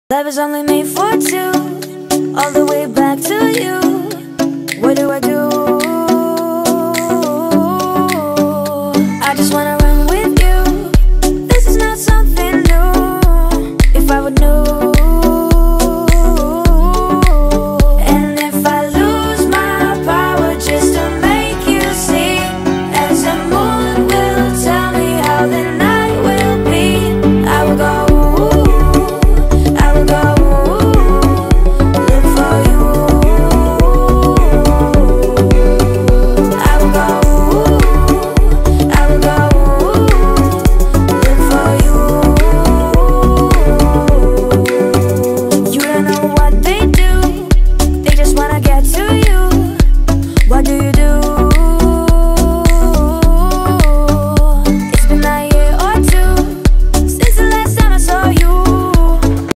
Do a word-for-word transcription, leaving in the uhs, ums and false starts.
Love is only made for two, all the way back to you. What do I do